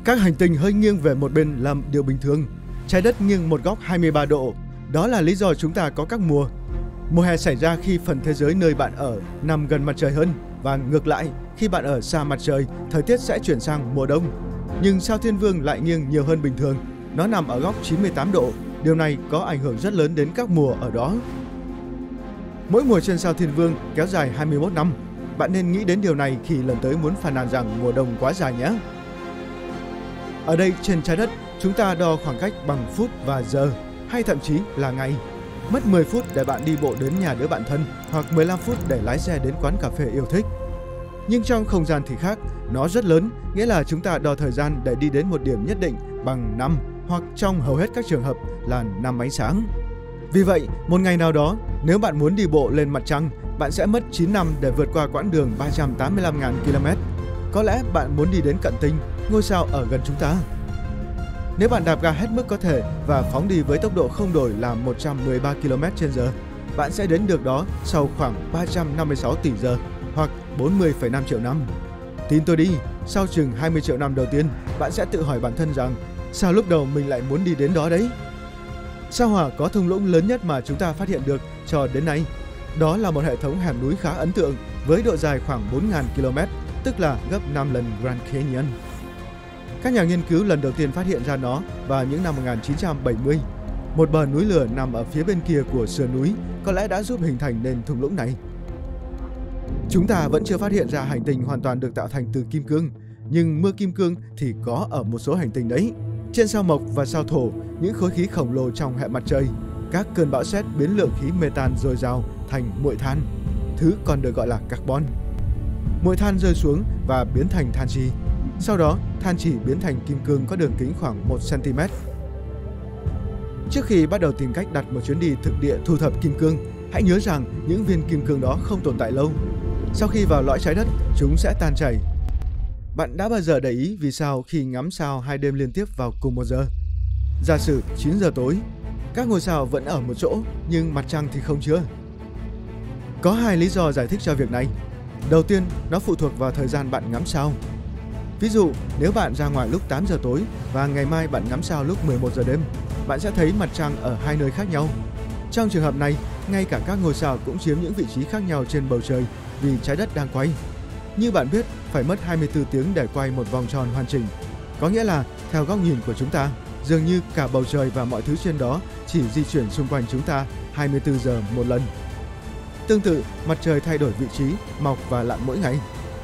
Các hành tinh hơi nghiêng về một bên là điều bình thường. Trái đất nghiêng một góc 23 độ. Đó là lý do chúng ta có các mùa. Mùa hè xảy ra khi phần thế giới nơi bạn ở nằm gần mặt trời hơn, và ngược lại, khi bạn ở xa mặt trời, thời tiết sẽ chuyển sang mùa đông. Nhưng sao Thiên Vương lại nghiêng nhiều hơn bình thường. Nó nằm ở góc 98 độ. Điều này có ảnh hưởng rất lớn đến các mùa ở đó. Mỗi mùa trên sao Thiên Vương kéo dài 21 năm. Bạn nên nghĩ đến điều này khi lần tới muốn phàn nàn rằng mùa đông quá dài nhé. Ở đây trên trái đất, chúng ta đo khoảng cách bằng phút và giờ, hay thậm chí là ngày. Mất 10 phút để bạn đi bộ đến nhà đứa bạn thân, hoặc 15 phút để lái xe đến quán cà phê yêu thích. Nhưng trong không gian thì khác, nó rất lớn, nghĩa là chúng ta đo thời gian để đi đến một điểm nhất định bằng năm, hoặc trong hầu hết các trường hợp là 5 ánh sáng. Vì vậy, một ngày nào đó, nếu bạn muốn đi bộ lên mặt trăng, bạn sẽ mất 9 năm để vượt qua quãng đường 385.000 km. Có lẽ bạn muốn đi đến Cận Tinh, ngôi sao ở gần chúng ta. Nếu bạn đạp ga hết mức có thể và phóng đi với tốc độ không đổi là 113 km/h, bạn sẽ đến được đó sau khoảng 356 tỷ giờ, hoặc 40,5 triệu năm. Tin tôi đi, sau chừng 20 triệu năm đầu tiên, bạn sẽ tự hỏi bản thân rằng sao lúc đầu mình lại muốn đi đến đó đấy? Sao Hỏa có thung lũng lớn nhất mà chúng ta phát hiện được cho đến nay. Đó là một hệ thống hẻm núi khá ấn tượng với độ dài khoảng 4.000 km, tức là gấp 5 lần Grand Canyon. Các nhà nghiên cứu lần đầu tiên phát hiện ra nó vào những năm 1970. Một bờ núi lửa nằm ở phía bên kia của sườn núi có lẽ đã giúp hình thành nên thung lũng này. Chúng ta vẫn chưa phát hiện ra hành tinh hoàn toàn được tạo thành từ kim cương, nhưng mưa kim cương thì có ở một số hành tinh đấy. Trên sao Mộc và sao Thổ, những khối khí khổng lồ trong hệ mặt trời, các cơn bão sét biến lượng khí metan dồi dào thành muội than, thứ còn được gọi là carbon. Muội than rơi xuống và biến thành than trì. Sau đó, than trì biến thành kim cương có đường kính khoảng 1 cm. Trước khi bắt đầu tìm cách đặt một chuyến đi thực địa thu thập kim cương, hãy nhớ rằng những viên kim cương đó không tồn tại lâu. Sau khi vào lõi trái đất, chúng sẽ tan chảy. Bạn đã bao giờ để ý vì sao khi ngắm sao 2 đêm liên tiếp vào cùng một giờ? Giả sử 9 giờ tối, các ngôi sao vẫn ở một chỗ, nhưng mặt trăng thì không chưa? Có 2 lý do giải thích cho việc này. Đầu tiên, nó phụ thuộc vào thời gian bạn ngắm sao. Ví dụ, nếu bạn ra ngoài lúc 8 giờ tối và ngày mai bạn ngắm sao lúc 11 giờ đêm, bạn sẽ thấy mặt trăng ở 2 nơi khác nhau. Trong trường hợp này, ngay cả các ngôi sao cũng chiếm những vị trí khác nhau trên bầu trời vì trái đất đang quay. Như bạn biết, phải mất 24 tiếng để quay một vòng tròn hoàn chỉnh. Có nghĩa là, theo góc nhìn của chúng ta, dường như cả bầu trời và mọi thứ trên đó chỉ di chuyển xung quanh chúng ta 24 giờ một lần. Tương tự, mặt trời thay đổi vị trí, mọc và lặn mỗi ngày.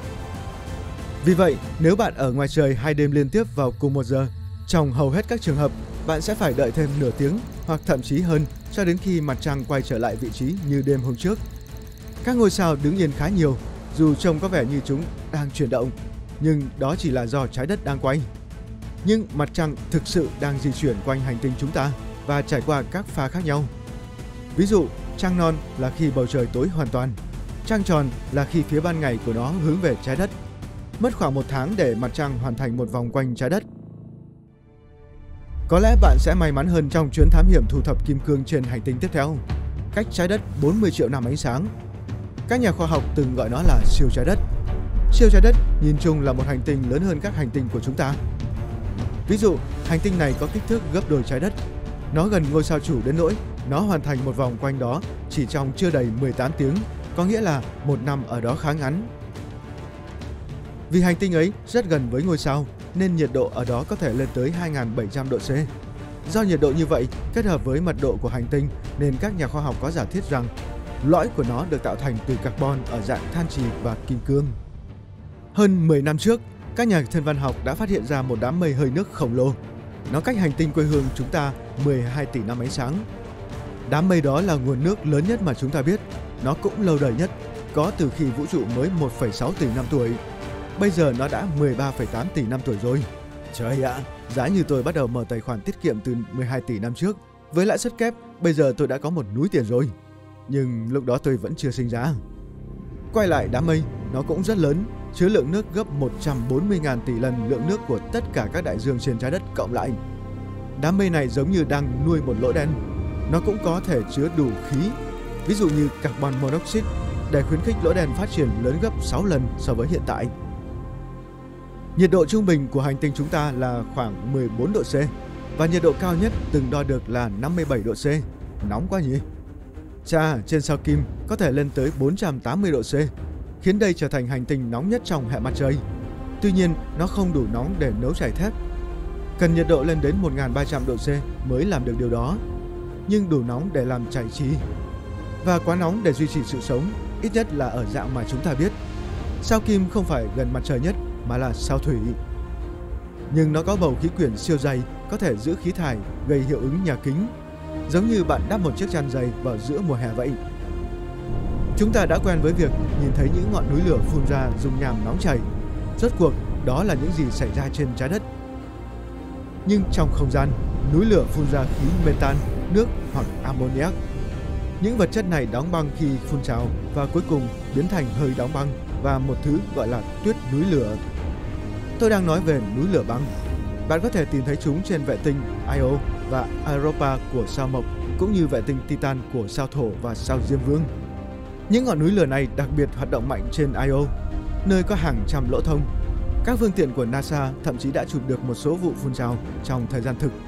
Vì vậy, nếu bạn ở ngoài trời 2 đêm liên tiếp vào cùng một giờ, trong hầu hết các trường hợp, bạn sẽ phải đợi thêm nửa tiếng hoặc thậm chí hơn cho đến khi mặt trăng quay trở lại vị trí như đêm hôm trước. Các ngôi sao đứng yên khá nhiều, dù trông có vẻ như chúng đang chuyển động, nhưng đó chỉ là do trái đất đang quay. Nhưng mặt trăng thực sự đang di chuyển quanh hành tinh chúng ta và trải qua các pha khác nhau. Ví dụ, trăng non là khi bầu trời tối hoàn toàn, trăng tròn là khi phía ban ngày của nó hướng về trái đất. Mất khoảng 1 tháng để mặt trăng hoàn thành một vòng quanh trái đất. Có lẽ bạn sẽ may mắn hơn trong chuyến thám hiểm thu thập kim cương trên hành tinh tiếp theo, cách trái đất 40 triệu năm ánh sáng. Các nhà khoa học từng gọi nó là siêu trái đất. Siêu trái đất nhìn chung là một hành tinh lớn hơn các hành tinh của chúng ta. Ví dụ, hành tinh này có kích thước gấp đôi trái đất. Nó gần ngôi sao chủ đến nỗi nó hoàn thành một vòng quanh đó chỉ trong chưa đầy 18 tiếng, có nghĩa là 1 năm ở đó khá ngắn. Vì hành tinh ấy rất gần với ngôi sao, nên nhiệt độ ở đó có thể lên tới 2.700 độ C. Do nhiệt độ như vậy, kết hợp với mật độ của hành tinh, nên các nhà khoa học có giả thiết rằng lõi của nó được tạo thành từ carbon ở dạng than trì và kim cương. Hơn 10 năm trước, các nhà thiên văn học đã phát hiện ra một đám mây hơi nước khổng lồ. Nó cách hành tinh quê hương chúng ta 12 tỷ năm ánh sáng. Đám mây đó là nguồn nước lớn nhất mà chúng ta biết. Nó cũng lâu đời nhất, có từ khi vũ trụ mới 1,6 tỷ năm tuổi. Bây giờ nó đã 13,8 tỷ năm tuổi rồi. Trời ạ, giá như tôi bắt đầu mở tài khoản tiết kiệm từ 12 tỷ năm trước. Với lãi suất kép, bây giờ tôi đã có một núi tiền rồi. Nhưng lúc đó tôi vẫn chưa sinh ra. Quay lại đám mây, nó cũng rất lớn, chứa lượng nước gấp 140.000 tỷ lần lượng nước của tất cả các đại dương trên trái đất cộng lại. Đám mây này giống như đang nuôi một lỗ đen. Nó cũng có thể chứa đủ khí, ví dụ như carbon monoxide, để khuyến khích lỗ đen phát triển lớn gấp 6 lần so với hiện tại. Nhiệt độ trung bình của hành tinh chúng ta là khoảng 14 độ C và nhiệt độ cao nhất từng đo được là 57 độ C. Nóng quá nhỉ? Chà, trên sao Kim có thể lên tới 480 độ C, khiến đây trở thành hành tinh nóng nhất trong hệ mặt trời. Tuy nhiên, nó không đủ nóng để nấu chảy thép. Cần nhiệt độ lên đến 1300 độ C mới làm được điều đó, nhưng đủ nóng để làm chảy trì. Và quá nóng để duy trì sự sống, ít nhất là ở dạng mà chúng ta biết. Sao Kim không phải gần mặt trời nhất mà là sao Thủy. Nhưng nó có bầu khí quyển siêu dày, có thể giữ khí thải, gây hiệu ứng nhà kính, giống như bạn đắp một chiếc chăn dày vào giữa mùa hè vậy. Chúng ta đã quen với việc nhìn thấy những ngọn núi lửa phun ra dung nham nóng chảy. Rốt cuộc, đó là những gì xảy ra trên trái đất. Nhưng trong không gian, núi lửa phun ra khí metan, nước hoặc ammoniac. Những vật chất này đóng băng khi phun trào và cuối cùng biến thành hơi đóng băng và một thứ gọi là tuyết núi lửa. Tôi đang nói về núi lửa băng. Bạn có thể tìm thấy chúng trên vệ tinh Io và Europa của sao Mộc, cũng như vệ tinh Titan của sao Thổ và sao Diêm Vương. Những ngọn núi lửa này đặc biệt hoạt động mạnh trên Io, nơi có hàng trăm lỗ thông. Các phương tiện của NASA thậm chí đã chụp được một số vụ phun trào trong thời gian thực.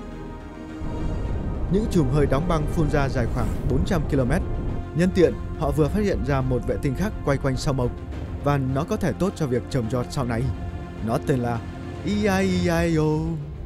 Những chùm hơi đóng băng phun ra dài khoảng 400 km. Nhân tiện, họ vừa phát hiện ra một vệ tinh khác quay quanh sao Mộc, và nó có thể tốt cho việc trồng trọt sau này. Nó tên là EIEIO.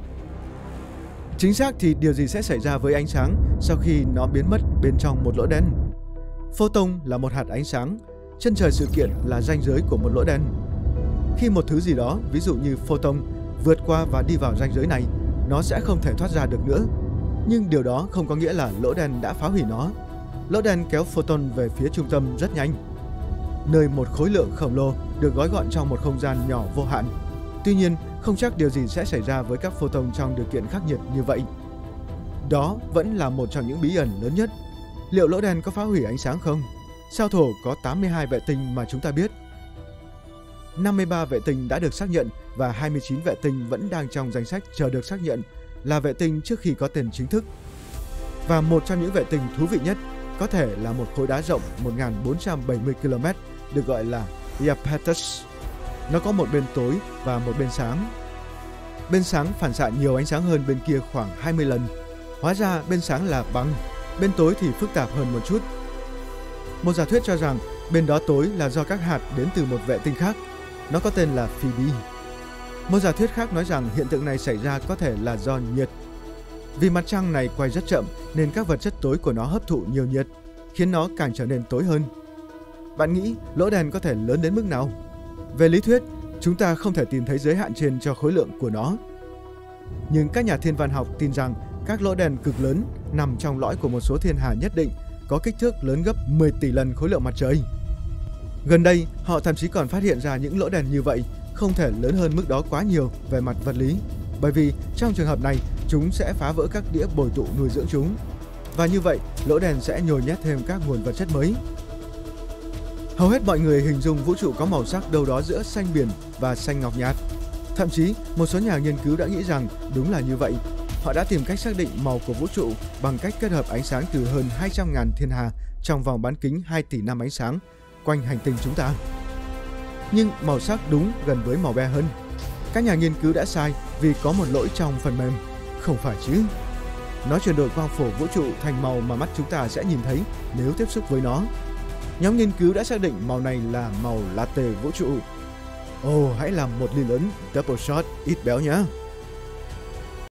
Chính xác thì điều gì sẽ xảy ra với ánh sáng sau khi nó biến mất bên trong một lỗ đen? Photon là một hạt ánh sáng, chân trời sự kiện là ranh giới của một lỗ đen. Khi một thứ gì đó, ví dụ như photon, vượt qua và đi vào ranh giới này, nó sẽ không thể thoát ra được nữa. Nhưng điều đó không có nghĩa là lỗ đen đã phá hủy nó. Lỗ đen kéo photon về phía trung tâm rất nhanh, nơi một khối lượng khổng lồ được gói gọn trong một không gian nhỏ vô hạn. Tuy nhiên, không chắc điều gì sẽ xảy ra với các photon trong điều kiện khắc nghiệt như vậy. Đó vẫn là một trong những bí ẩn lớn nhất. Liệu lỗ đen có phá hủy ánh sáng không? Sao Thổ có 82 vệ tinh mà chúng ta biết. 53 vệ tinh đã được xác nhận và 29 vệ tinh vẫn đang trong danh sách chờ được xác nhận là vệ tinh trước khi có tên chính thức. Và một trong những vệ tinh thú vị nhất có thể là một khối đá rộng 1470 km được gọi là Iapetus. Nó có một bên tối và một bên sáng. Bên sáng phản xạ nhiều ánh sáng hơn bên kia khoảng 20 lần. Hóa ra bên sáng là băng, bên tối thì phức tạp hơn một chút. Một giả thuyết cho rằng bên đó tối là do các hạt đến từ một vệ tinh khác. Nó có tên là Phoebe. Một giả thuyết khác nói rằng hiện tượng này xảy ra có thể là do nhiệt. Vì mặt trăng này quay rất chậm nên các vật chất tối của nó hấp thụ nhiều nhiệt, khiến nó càng trở nên tối hơn. Bạn nghĩ lỗ đen có thể lớn đến mức nào? Về lý thuyết, chúng ta không thể tìm thấy giới hạn trên cho khối lượng của nó. Nhưng các nhà thiên văn học tin rằng các lỗ đen cực lớn nằm trong lõi của một số thiên hà nhất định có kích thước lớn gấp 10 tỷ lần khối lượng mặt trời. Gần đây, họ thậm chí còn phát hiện ra những lỗ đen như vậy không thể lớn hơn mức đó quá nhiều về mặt vật lý, bởi vì trong trường hợp này, chúng sẽ phá vỡ các đĩa bồi tụ nuôi dưỡng chúng. Và như vậy, lỗ đen sẽ nhồi nhét thêm các nguồn vật chất mới. Hầu hết mọi người hình dung vũ trụ có màu sắc đâu đó giữa xanh biển và xanh ngọc nhạt. Thậm chí, một số nhà nghiên cứu đã nghĩ rằng đúng là như vậy. Họ đã tìm cách xác định màu của vũ trụ bằng cách kết hợp ánh sáng từ hơn 200.000 thiên hà trong vòng bán kính 2 tỷ năm ánh sáng quanh hành tinh chúng ta. Nhưng màu sắc đúng gần với màu be hơn. Các nhà nghiên cứu đã sai vì có một lỗi trong phần mềm. Không phải chứ. Nó chuyển đổi quang phổ vũ trụ thành màu mà mắt chúng ta sẽ nhìn thấy nếu tiếp xúc với nó. Nhóm nghiên cứu đã xác định màu này là màu latte vũ trụ. Hãy làm một ly lớn double shot ít béo nhé.